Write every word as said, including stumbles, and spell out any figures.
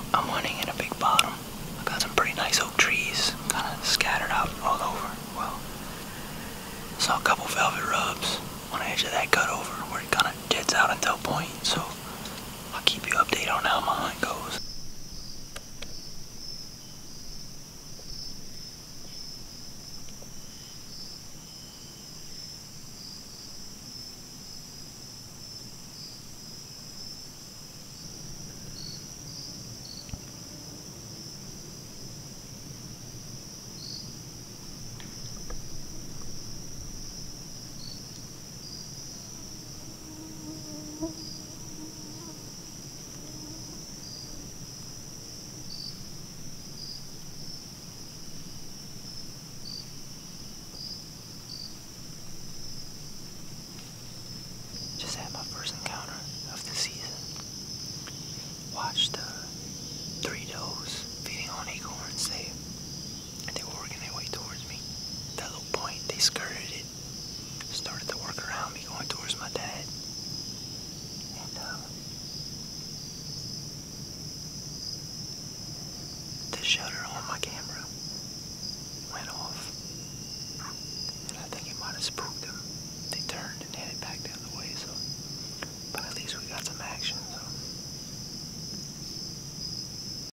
I'm hunting in a big bottom. I got some pretty nice oak trees kind of scattered out all over. Well, saw a couple velvet rubs on the edge of that cut over where it kind of jets out into a point, so I'll keep you updated on how my hunt goes. Just had my first encounter of the season. Watched uh, three does feeding on acorns. They, they were working their way towards me. That little point, they skirted it. Started to work around me going towards my dad. And uh, the shutter on my camera went off. And I think it might have spooked them.